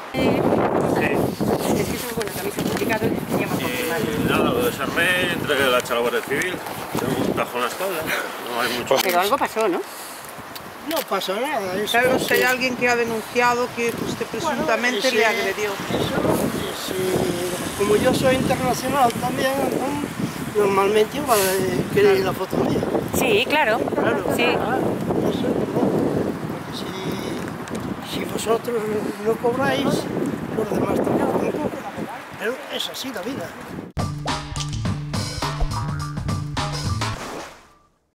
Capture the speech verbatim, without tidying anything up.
Eh, Sí. es que eso, bueno, también se ha publicado y ya me ha confirmado. Y nada, lo desarmé, entregué la hecha a la Guardia Civil, tengo un tajo en la espalda, no hay mucho. Pero algo pasó, ¿no? No pasa nada. Eso, ¿Sabe usted sí. alguien que ha denunciado que usted presuntamente Bueno, le ese- agredió? Eso, ese- como yo soy internacional también, entonces, normalmente igual eh, queréis la foto mía. Sí, claro. Claro, Sí. ah, eso es verdad. Si, si vosotros no cobráis, los demás tampoco cobran. Pero es así la vida.